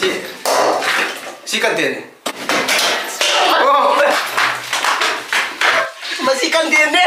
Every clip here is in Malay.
Si kantin. Oh. Masih kantin deh.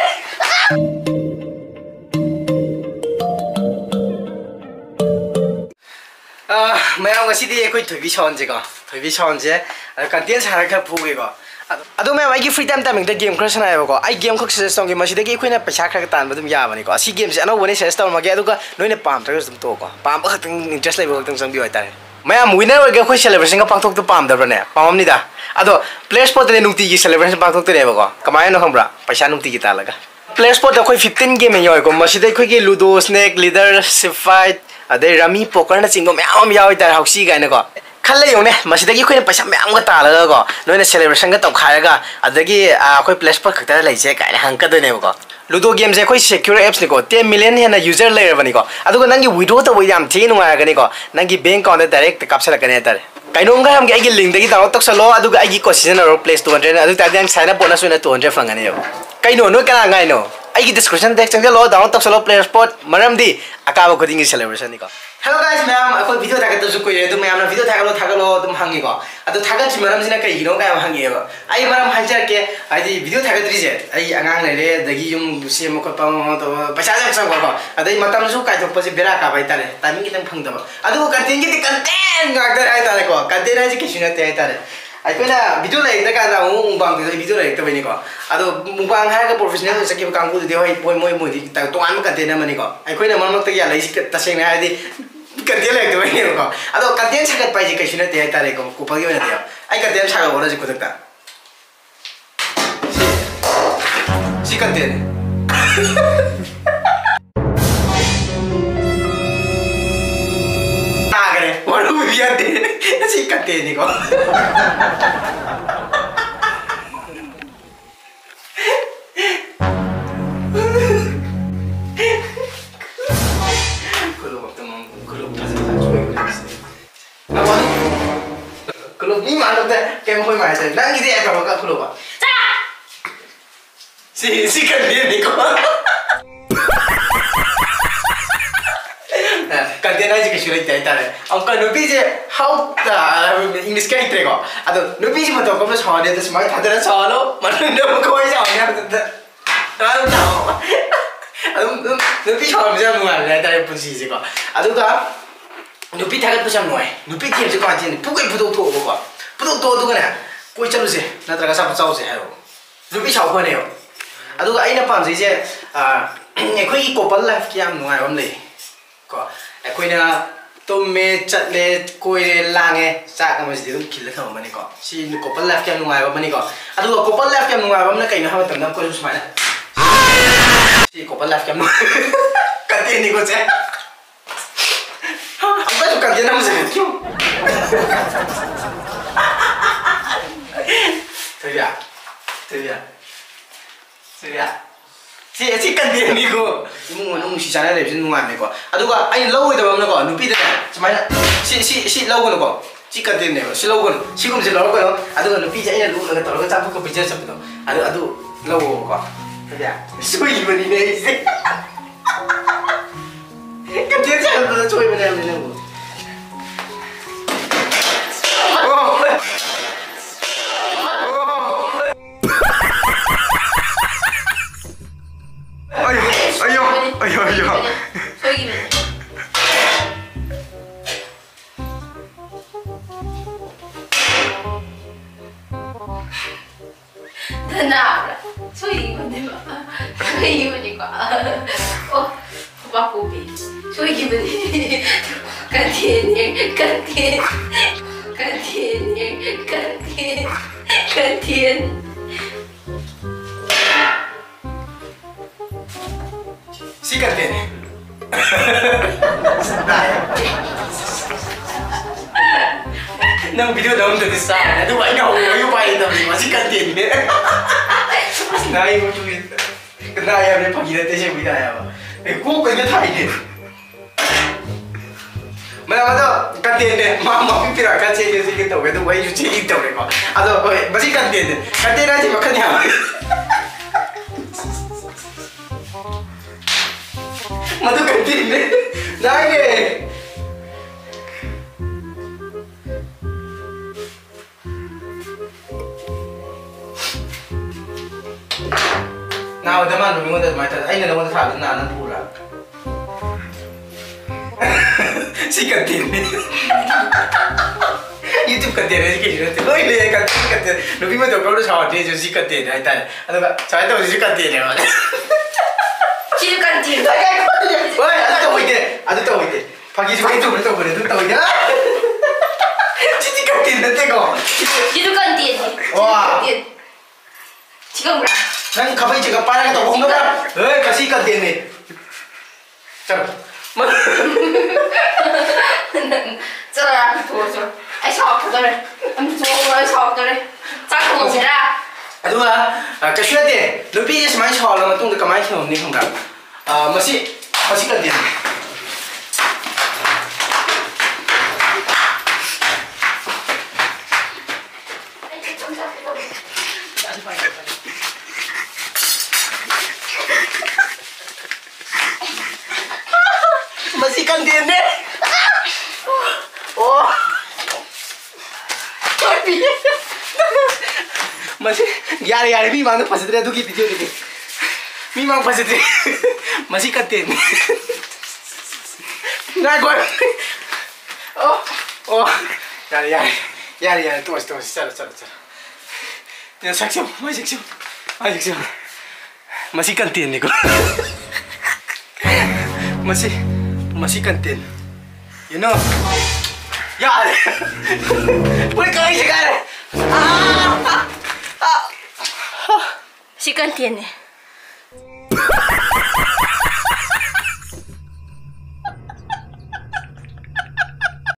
Mayam ngasih aku tuh bisa onjek kantin saya kan punya kok. Aduh, मैं आई free time timing game खर सनाएबको आई गेम खक सजेस्ट तौगे मसिदगी अखोइना पैसा खर तान बदुम याबनिको असि गेम से अनौबने सजेस्ट तौरमगे अदुगा नोइने पामद्रगस दुम तोको पामबा खतंग इंटरेस्ट लेबो खतंग संबि होइतारे मैं विनर ओगे अखोइ सेलिब्रेशन का पांगथोक तो पामदब्रने पाममनिदा अदो प्ले स्पॉट ने नुक्ति की सेलिब्रेशन पांगथोक तरेबको कमायनो खंब्रा पैसा नुक्ति की तालगा प्ले स्पॉट अखोइ 15 गेम योइको मसिदे अखोइगे लूडो स्नेक लीडर सिफाइट अदे रमी पोकर न चिंगो म्याम यावइतार हौसी गाइनको खल्ले योने मसिदगी खोइने पैसा म्याम ग तालगको नोइने सेलिब्रेशन ग तौखारगा अदगी अखोइ प्ले स्पॉट खक्ता लैसे काइने हंकदनेबको लूडो गेम से अखोइ सिक्योर एप्स निको 10 मिलियन हेना यूजर लेरबनिको अदुगा नंगी विड्रॉ तव याम थि नुंगागनिको नंगी बैंक अकाउंट डायरेक्ट कापसलकने तारे काइनोंगा हमगे आइगे लिंक दगी डाउनलोड तक्सलो अदुगा आइगी को सिजनल प्लेस 200 अदु तादियां साइन अप बोनस ओइना 200 फंगने काइनो नो कना गाइनो आइगी डिस्क्रिप्शन टेक्स्ट चंगलो डाउनलोड तक्सलो प्ले स्पॉट मरमदी अकाबा खुदिंगी सेलिब्रेशन निको हेलो गाइस मैम अखोइ वीडियो थागतसु कोइ दु मैम वीडियो थागलो दुम हांगिको अदु थागत मरमसिना कइगिनो गाय हांगिएबो आई मरम हांचरके आइदि वीडियो थागद्रिजे आई आंगांग लेरे दगी युम सेम को पाउ तो पैसा जक संगो अदै मतमसु काइथोकपसि बेरा का बाइतारे टाइमिंग कितन फंगदबो अदु कंटेंट की कंटेंट गागदर आइतारे को कंटेंट आइजि किसिनते आइतारे आइकोना वीडियो लाइक काना मुबांग दे वीडियो लाइक तबनिको अदु मुबांग हागा प्रोफेशनल सकिब कांगु दे होय मोय मोय तोआन कंटेंट मनिको आइकोना मरमक या लाइसि तसेंग हाइदि कंटेंट लाइक तबनिको अदु कंटेंट सागत पाइजि किसिनते आइतारे को कुपगी ओना दे आई कंटेंट सागा बोला जि कुदकता si content Waduh, biar deh, sikat deh ini kok. Kalau waktu kalau pasal coba itu. Apa? Kalau ni mana tu? Kamu kau mana tu? Nanti dia akan buka kalau apa? Sikat deh ini kok. Content आइज के शुरू इत्यादि तारे अंका नुबी जे how English के इतरे को अदो नुबी जे मतो को छाने तो स्माइल थादरा छालो मन न कोइ छाने अदो नुबी छाने जे नुवाले तारे पुसी जे को अदो का नुबी थागत पुसम नोय नुबी गेम जे को आजिन पुगै पुदो तो को पुदो तो दुगना कोइ चलु से नत्रगा सा चाउ से हायो नुबी छाउ खने हो अदो आइना पाम जे एखोइ कोपल लाइफ के याम नुवाय हम ले को अखोइना तुमे चले कोइरे लांगे चाक अमसि दुम खिल थम मनि को सि कोपल लाइफ के नुवाय मनि को अदु कोपल लाइफ के नुवाय बमना कइनो हम तंदम को सुमाना सि कोपल लाइफ के कते नि को छे हम का कते नाम से क्यों Seria si kan dia ni ko imu nung si sana le si nungan ni ko aduga ai lau ida bam na ko nupi de semana si lau ko ko si kan dia ne si lau ko si kum si lau ko aduga nupi ja ina lu na to ko chapu ko pije chapu to adu lau ko seria sui bani ne si kan dia ja ko sui bani ne ko Ayo. Soy gimana? Tenang, soy gimana? Soy gimana? Oh, bapak ubi. Soy gimana? Kantin. Si kantin. Nang video dalam tu disana, tu banyak orang yang pakai tapi masih kantin ni. Nai macam itu. Kena ayam ni pagi nanti saya bina ayam. Kau kena thai ni. Mana kantin ni, mama pira kantin ni sikit tahu, tu wajib cuci tahu ni kau. Aduh, masih kantin ni. Kantin aja makan ni. Matu kantin ni, naik. udah mana minggu udah macam ini nama tuh salah nana pura si kantin YouTube kantin aja kayak gitu oh ini kantin lebih mah tuh kalau udah sama dia jadi si kantin aja atau enggak saya tuh si kantin ya si kantin woi ada tuh itu pagi juga itu tahu ya si kantin nanti kok si kantin wah 지금 뭐야? 난 가만히 지금 빨아가 또 먹는 거야. 에이, 같이 갔대네. 자, 뭐? 저라 도와줘. 아이 샤워들을. 좀 샤워들을. 짝꿍 오지라. 아두가 그 쉬어야 돼. 너 비즈니스 많이 샤워하면 또 가만히 형 니 형가. 뭐지? 같이 갔대네. Masih kan dia ni. Oh. Tapi. Masih यार मी मांग फंस रहा तू की वीडियो देखे मी मांग फंस रहे masih kan dia ni. Nah gue. Oh. यार तू चल. Ini seksi, masih kan dia ni gue. Masih kantin. You know. Yaar. Boleh kau ini sekarang. si kantin